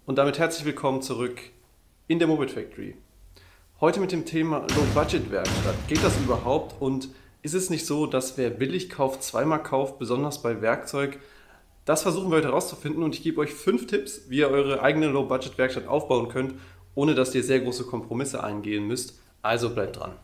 Und damit herzlich willkommen zurück in der Moped Factory. Heute mit dem Thema Low-Budget-Werkstatt. Geht das überhaupt und ist es nicht so, dass wer billig kauft, zweimal kauft, besonders bei Werkzeug? Das versuchen wir heute herauszufinden und ich gebe euch 5 Tipps, wie ihr eure eigene Low-Budget-Werkstatt aufbauen könnt, ohne dass ihr sehr große Kompromisse eingehen müsst. Also bleibt dran.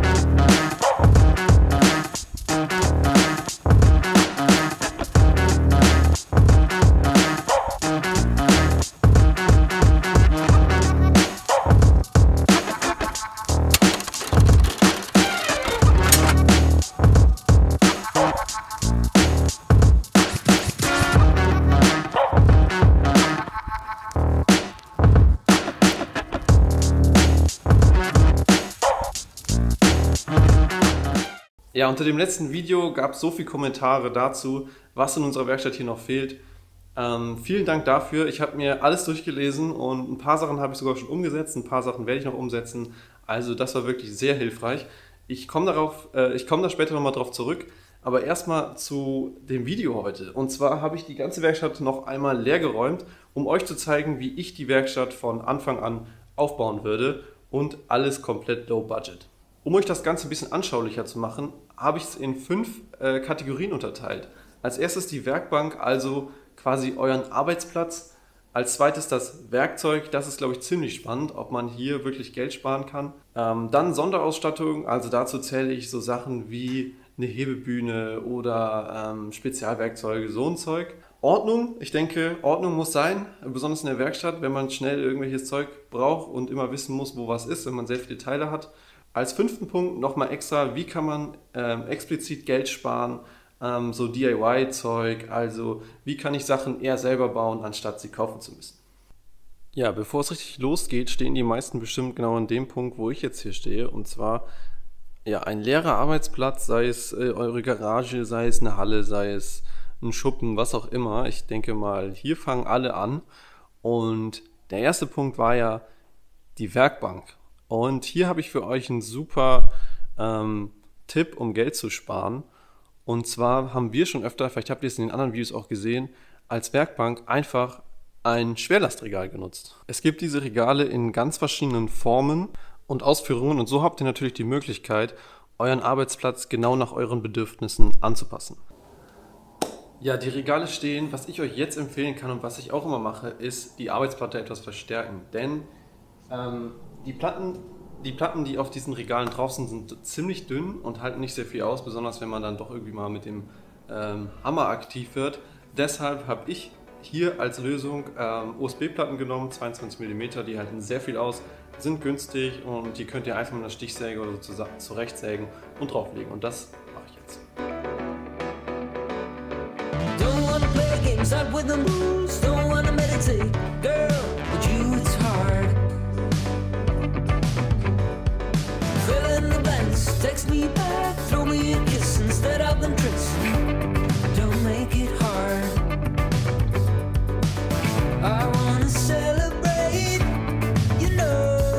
Ja, unter dem letzten Video gab es so viele Kommentare dazu, was in unserer Werkstatt hier noch fehlt. Vielen Dank dafür. Ich habe mir alles durchgelesen und ein paar Sachen habe ich sogar schon umgesetzt, ein paar Sachen werde ich noch umsetzen. Also das war wirklich sehr hilfreich. Ich komme da später nochmal drauf zurück, aber erstmal zu dem Video heute. Und zwar habe ich die ganze Werkstatt noch einmal leer geräumt, um euch zu zeigen, wie ich die Werkstatt von Anfang an aufbauen würde und alles komplett low budget. Um euch das Ganze ein bisschen anschaulicher zu machen, habe ich es in 5 Kategorien unterteilt. Als erstes die Werkbank, also quasi euren Arbeitsplatz. Als zweites das Werkzeug, das ist glaube ich ziemlich spannend, ob man hier wirklich Geld sparen kann. Dann Sonderausstattung, also dazu zähle ich so Sachen wie eine Hebebühne oder Spezialwerkzeuge, so ein Zeug. Ordnung, ich denke, Ordnung muss sein, besonders in der Werkstatt, wenn man schnell irgendwelches Zeug braucht und immer wissen muss, wo was ist, wenn man sehr viele Teile hat. Als 5. Punkt nochmal extra, wie kann man explizit Geld sparen, so DIY-Zeug, also wie kann ich Sachen eher selber bauen, anstatt sie kaufen zu müssen. Ja, bevor es richtig losgeht, stehen die meisten bestimmt genau an dem Punkt, wo ich jetzt hier stehe, und zwar ja, ein leerer Arbeitsplatz, sei es eure Garage, sei es eine Halle, sei es ein Schuppen, was auch immer. Ich denke mal, hier fangen alle an und der erste Punkt war ja die Werkbank. Und hier habe ich für euch einen super Tipp, um Geld zu sparen. Und zwar haben wir schon öfter, vielleicht habt ihr es in den anderen Videos auch gesehen, als Werkbank einfach ein Schwerlastregal genutzt. Es gibt diese Regale in ganz verschiedenen Formen und Ausführungen und so habt ihr natürlich die Möglichkeit, euren Arbeitsplatz genau nach euren Bedürfnissen anzupassen. Ja, die Regale stehen, was ich euch jetzt empfehlen kann und was ich auch immer mache, ist die Arbeitsplatte etwas verstärken. Denn die Platten, die auf diesen Regalen drauf sind ziemlich dünn und halten nicht sehr viel aus, besonders wenn man dann doch irgendwie mal mit dem Hammer aktiv wird. Deshalb habe ich hier als Lösung USB-Platten genommen, 22 mm, die halten sehr viel aus, sind günstig und die könnt ihr einfach mit einer Stichsäge oder so zurechtsägen und drauflegen. Und das mache ich jetzt. Don't wanna play games out with the moves, don't wanna meditate, girl, with you it's hard. Text me back, throw me a kiss instead of them tricks. Don't make it hard. I wanna celebrate, you know.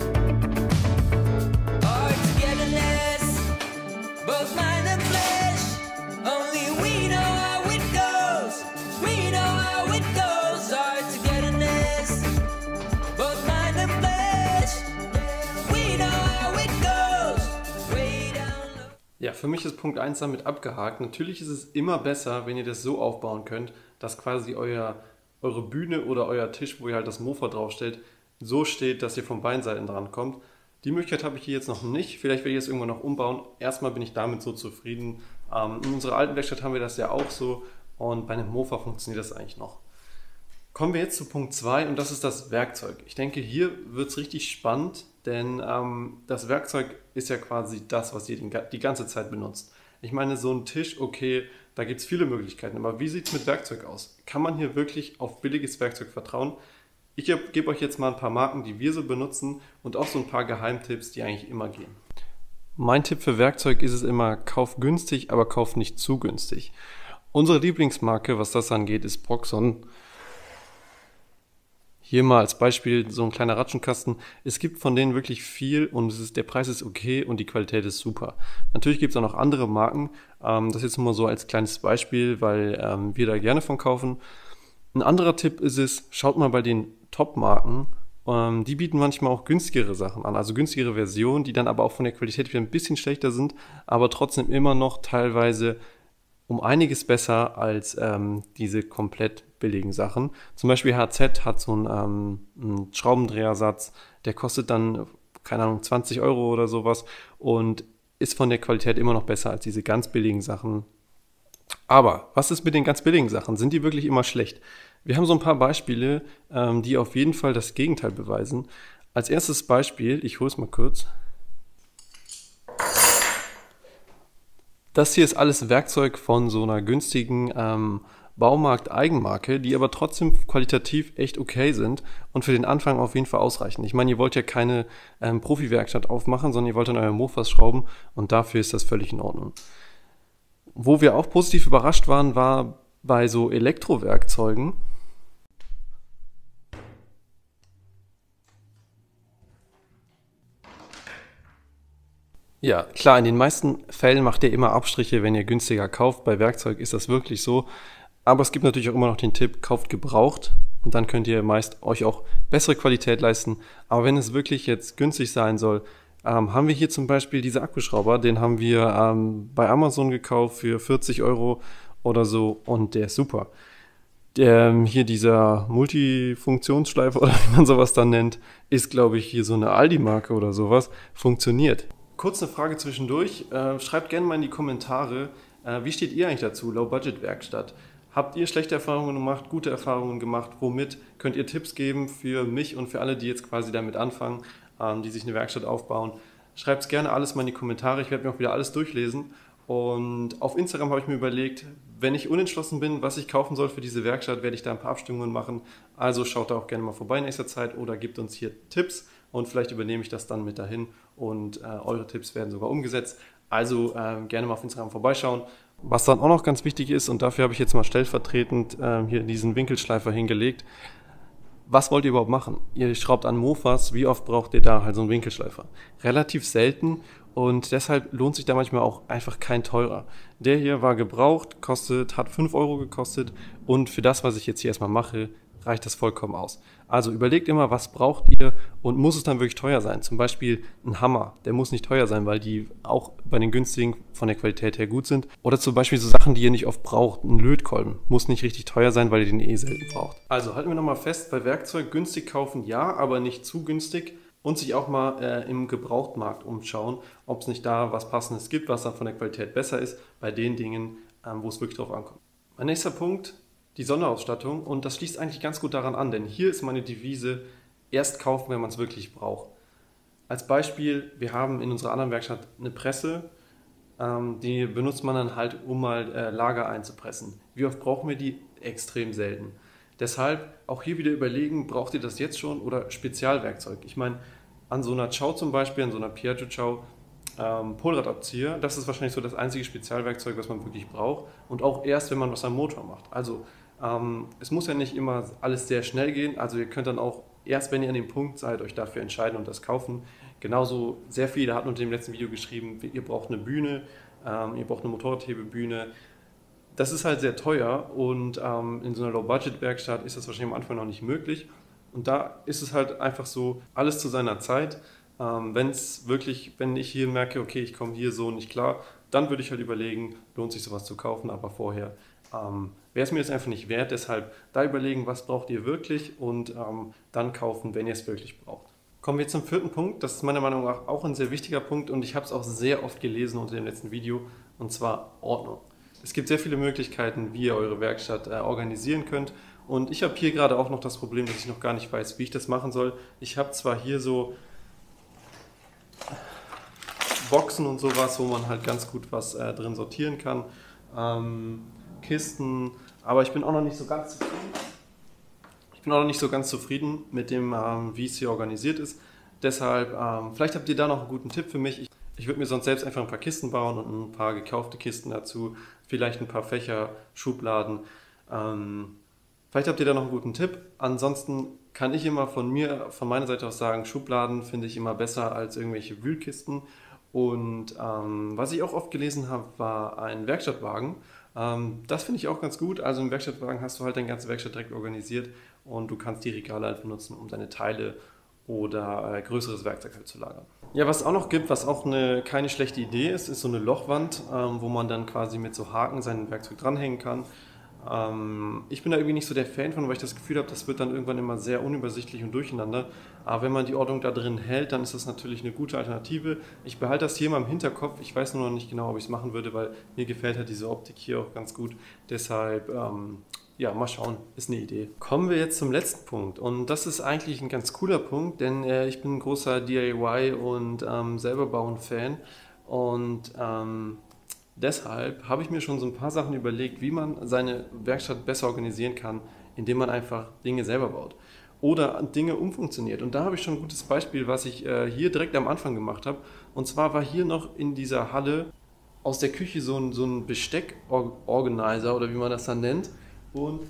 Our togetherness, both mind and flesh. Only we know how it goes. We know how it goes. Our togetherness, both mind and flesh. We know how it goes. Ja, für mich ist Punkt 1 damit abgehakt. Natürlich ist es immer besser, wenn ihr das so aufbauen könnt, dass quasi eure Bühne oder euer Tisch, wo ihr halt das Mofa draufstellt, so steht, dass ihr von beiden Seiten dran kommt. Die Möglichkeit habe ich hier jetzt noch nicht. Vielleicht werde ich es irgendwann noch umbauen. Erstmal bin ich damit so zufrieden. In unserer alten Werkstatt haben wir das ja auch so und bei einem Mofa funktioniert das eigentlich noch. Kommen wir jetzt zu Punkt 2 und das ist das Werkzeug. Ich denke, hier wird es richtig spannend, denn das Werkzeug ist ja quasi das, was ihr die ganze Zeit benutzt. Ich meine, so ein Tisch, okay, da gibt es viele Möglichkeiten, aber wie sieht es mit Werkzeug aus? Kann man hier wirklich auf billiges Werkzeug vertrauen? Ich gebe euch jetzt mal ein paar Marken, die wir so benutzen und auch so ein paar Geheimtipps, die eigentlich immer gehen. Mein Tipp für Werkzeug ist es immer, kauf günstig, aber kauf nicht zu günstig. Unsere Lieblingsmarke, was das angeht, ist Proxxon. Hier mal als Beispiel so ein kleiner Ratschenkasten. Es gibt von denen wirklich viel und der Preis ist okay und die Qualität ist super. Natürlich gibt es auch noch andere Marken. Das jetzt nur mal so als kleines Beispiel, weil wir da gerne von kaufen. Ein anderer Tipp ist es, schaut mal bei den Top-Marken, die bieten manchmal auch günstigere Sachen an, also günstigere Versionen, die dann aber auch von der Qualität wieder ein bisschen schlechter sind, aber trotzdem immer noch teilweise um einiges besser als diese komplett billigen Sachen. Zum Beispiel HZ hat so einen Schraubendrehersatz, der kostet dann, keine Ahnung, 20 Euro oder sowas und ist von der Qualität immer noch besser als diese ganz billigen Sachen. Aber was ist mit den ganz billigen Sachen? Sind die wirklich immer schlecht? Wir haben so ein paar Beispiele, die auf jeden Fall das Gegenteil beweisen. Als erstes Beispiel, ich hole es mal kurz. Das hier ist alles Werkzeug von so einer günstigen Baumarkt-Eigenmarke, die aber trotzdem qualitativ echt okay sind und für den Anfang auf jeden Fall ausreichen. Ich meine, ihr wollt ja keine Profi-Werkstatt aufmachen, sondern ihr wollt an euren Mofas schrauben und dafür ist das völlig in Ordnung. Wo wir auch positiv überrascht waren, war bei so Elektrowerkzeugen. Ja, klar, in den meisten Fällen macht ihr immer Abstriche, wenn ihr günstiger kauft. Bei Werkzeug ist das wirklich so. Aber es gibt natürlich auch immer noch den Tipp, kauft gebraucht und dann könnt ihr meist euch auch bessere Qualität leisten. Aber wenn es wirklich jetzt günstig sein soll, haben wir hier zum Beispiel diese Akkuschrauber, den haben wir bei Amazon gekauft für 40 Euro oder so und der ist super. Hier dieser Multifunktionsschleifer oder wie man sowas dann nennt, ist glaube ich hier so eine Aldi-Marke oder sowas, funktioniert. Kurz eine Frage zwischendurch. Schreibt gerne mal in die Kommentare, wie steht ihr eigentlich dazu, Low-Budget-Werkstatt? Habt ihr schlechte Erfahrungen gemacht, gute Erfahrungen gemacht? Womit könnt ihr Tipps geben für mich und für alle, die jetzt quasi damit anfangen, die sich eine Werkstatt aufbauen? Schreibt es gerne alles mal in die Kommentare. Ich werde mir auch wieder alles durchlesen. Und auf Instagram habe ich mir überlegt, wenn ich unentschlossen bin, was ich kaufen soll für diese Werkstatt, werde ich da ein paar Abstimmungen machen. Also schaut da auch gerne mal vorbei in nächster Zeit oder gebt uns hier Tipps und vielleicht übernehme ich das dann mit dahin und eure Tipps werden sogar umgesetzt. Also gerne mal auf Instagram vorbeischauen. Was dann auch noch ganz wichtig ist, und dafür habe ich jetzt mal stellvertretend hier diesen Winkelschleifer hingelegt. Was wollt ihr überhaupt machen? Ihr schraubt an Mofas, wie oft braucht ihr da halt so einen Winkelschleifer? Relativ selten und deshalb lohnt sich da manchmal auch einfach kein teurer. Der hier war gebraucht, hat 5 Euro gekostet und für das, was ich jetzt hier erstmal mache, reicht das vollkommen aus. Also überlegt immer, was braucht ihr und muss es dann wirklich teuer sein? Zum Beispiel ein Hammer, der muss nicht teuer sein, weil die auch bei den günstigen von der Qualität her gut sind. Oder zum Beispiel so Sachen, die ihr nicht oft braucht. Ein Lötkolben muss nicht richtig teuer sein, weil ihr den eh selten braucht. Also halten wir nochmal fest, bei Werkzeug günstig kaufen ja, aber nicht zu günstig. Und sich auch mal im Gebrauchtmarkt umschauen, ob es nicht da was Passendes gibt, was dann von der Qualität besser ist, bei den Dingen, wo es wirklich drauf ankommt. Mein nächster Punkt, die Sonderausstattung, und das schließt eigentlich ganz gut daran an, denn hier ist meine Devise, erst kaufen, wenn man es wirklich braucht. Als Beispiel, wir haben in unserer anderen Werkstatt eine Presse, die benutzt man dann halt, um mal Lager einzupressen. Wie oft brauchen wir die? Extrem selten. Deshalb auch hier wieder überlegen, braucht ihr das jetzt schon oder Spezialwerkzeug? Ich meine, an so einer Chow zum Beispiel, an so einer Piaggio Chow, Polradabzieher, das ist wahrscheinlich so das einzige Spezialwerkzeug, was man wirklich braucht und auch erst, wenn man was am Motor macht. Also es muss ja nicht immer alles sehr schnell gehen, also ihr könnt dann auch erst, wenn ihr an dem Punkt seid, euch dafür entscheiden und das kaufen. Genauso sehr viele hatten unter dem letzten Video geschrieben, ihr braucht eine Bühne, ihr braucht eine Motorradhebebühne. Das ist halt sehr teuer und in so einer Low-Budget-Werkstatt ist das wahrscheinlich am Anfang noch nicht möglich. Und da ist es halt einfach so, alles zu seiner Zeit. Wenn ich hier merke, okay, ich komme hier so nicht klar, dann würde ich halt überlegen, lohnt sich sowas zu kaufen, aber vorher wäre es mir das einfach nicht wert. Deshalb da überlegen, was braucht ihr wirklich und dann kaufen, wenn ihr es wirklich braucht. Kommen wir zum vierten Punkt. Das ist meiner Meinung nach auch ein sehr wichtiger Punkt und ich habe es auch sehr oft gelesen unter dem letzten Video, und zwar Ordnung. Es gibt sehr viele Möglichkeiten, wie ihr eure Werkstatt organisieren könnt. Und ich habe hier gerade auch noch das Problem, dass ich noch gar nicht weiß, wie ich das machen soll. Ich habe zwar hier so Boxen und sowas, wo man halt ganz gut was drin sortieren kann, Kisten, aber ich bin auch noch nicht so ganz zufrieden. Ich bin auch noch nicht so ganz zufrieden mit dem, wie es hier organisiert ist. Deshalb, vielleicht habt ihr da noch einen guten Tipp für mich. Ich würde mir sonst selbst einfach ein paar Kisten bauen und ein paar gekaufte Kisten dazu, vielleicht ein paar Fächer, Schubladen. Vielleicht habt ihr da noch einen guten Tipp. Ansonsten kann ich immer von meiner Seite aus sagen, Schubladen finde ich immer besser als irgendwelche Wühlkisten. Und was ich auch oft gelesen habe, war ein Werkstattwagen. Das finde ich auch ganz gut. Also im Werkstattwagen hast du halt deine ganze Werkstatt direkt organisiert und du kannst die Regale einfach nutzen, um deine Teile oder größeres Werkzeug halt zu lagern. Ja, was es auch noch gibt, was auch keine schlechte Idee ist, ist so eine Lochwand, wo man dann quasi mit so Haken sein Werkzeug dranhängen kann. Ich bin da irgendwie nicht so der Fan von, weil ich das Gefühl habe, das wird dann irgendwann immer sehr unübersichtlich und durcheinander. Aber wenn man die Ordnung da drin hält, dann ist das natürlich eine gute Alternative. Ich behalte das hier mal im Hinterkopf. Ich weiß nur noch nicht genau, ob ich es machen würde, weil mir gefällt halt diese Optik hier auch ganz gut. Deshalb, ja, mal schauen, ist eine Idee. Kommen wir jetzt zum letzten Punkt. Und das ist eigentlich ein ganz cooler Punkt, denn ich bin ein großer DIY und selber bauen-Fan. Und deshalb habe ich mir schon so ein paar Sachen überlegt, wie man seine Werkstatt besser organisieren kann, indem man einfach Dinge selber baut oder Dinge umfunktioniert. Und da habe ich schon ein gutes Beispiel, was ich hier direkt am Anfang gemacht habe. Und zwar war hier noch in dieser Halle aus der Küche so ein Besteck-Organizer oder wie man das dann nennt. Und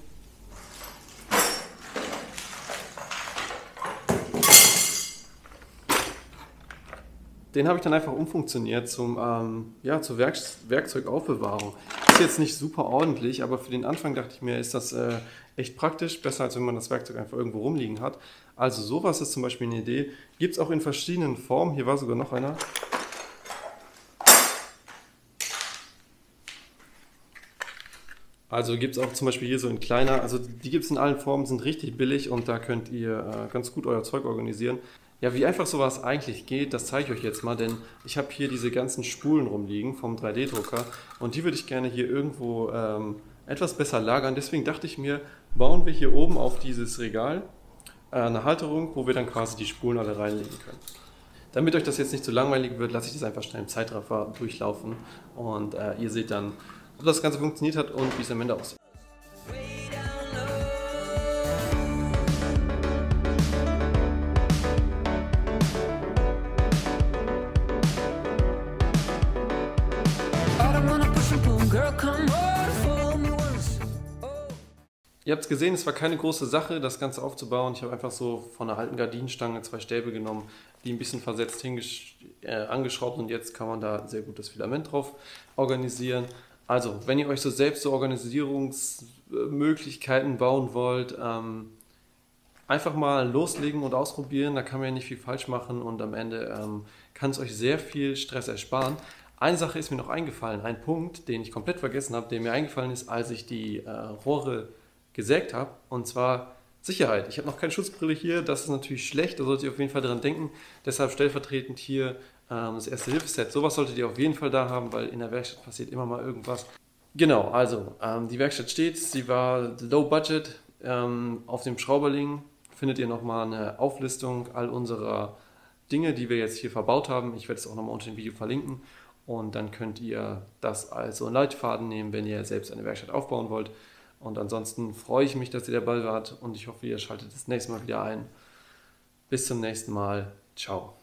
den habe ich dann einfach umfunktioniert zur Werkzeugaufbewahrung. Ist jetzt nicht super ordentlich, aber für den Anfang dachte ich mir, ist das echt praktisch, besser als wenn man das Werkzeug einfach irgendwo rumliegen hat. Also sowas ist zum Beispiel eine Idee. Gibt es auch in verschiedenen Formen. Hier war sogar noch einer. Also gibt es auch zum Beispiel hier so ein kleiner, also die gibt es in allen Formen, sind richtig billig und da könnt ihr ganz gut euer Zeug organisieren. Ja, wie einfach sowas eigentlich geht, das zeige ich euch jetzt mal, denn ich habe hier diese ganzen Spulen rumliegen vom 3D-Drucker und die würde ich gerne hier irgendwo etwas besser lagern. Deswegen dachte ich mir, bauen wir hier oben auf dieses Regal eine Halterung, wo wir dann quasi die Spulen alle reinlegen können. Damit euch das jetzt nicht zu langweilig wird, lasse ich das einfach schnell im Zeitraffer durchlaufen und ihr seht dann, ob das Ganze funktioniert hat und wie es am Ende aussieht. Ihr habt es gesehen, es war keine große Sache, das Ganze aufzubauen. Ich habe einfach so von einer alten Gardinenstange 2 Stäbe genommen, die ein bisschen versetzt angeschraubt und jetzt kann man da sehr gut das Filament drauf organisieren. Also, wenn ihr euch so selbst so Organisierungsmöglichkeiten bauen wollt, einfach mal loslegen und ausprobieren, da kann man ja nicht viel falsch machen und am Ende kann es euch sehr viel Stress ersparen. Eine Sache ist mir noch eingefallen, ein Punkt, den ich komplett vergessen habe, der mir eingefallen ist, als ich die Rohre gesägt habe, und zwar Sicherheit. Ich habe noch keine Schutzbrille hier, das ist natürlich schlecht, da solltet ihr auf jeden Fall dran denken. Deshalb stellvertretend hier das Erste-Hilfe-Set. Sowas solltet ihr auf jeden Fall da haben, weil in der Werkstatt passiert immer mal irgendwas. Genau, also die Werkstatt steht, sie war low budget. Auf dem Schrauberling findet ihr nochmal eine Auflistung all unserer Dinge, die wir jetzt hier verbaut haben. Ich werde es auch nochmal unter dem Video verlinken und dann könnt ihr das als so einen Leitfaden nehmen, wenn ihr selbst eine Werkstatt aufbauen wollt. Und ansonsten freue ich mich, dass ihr dabei wart und ich hoffe, ihr schaltet das nächste Mal wieder ein. Bis zum nächsten Mal. Ciao.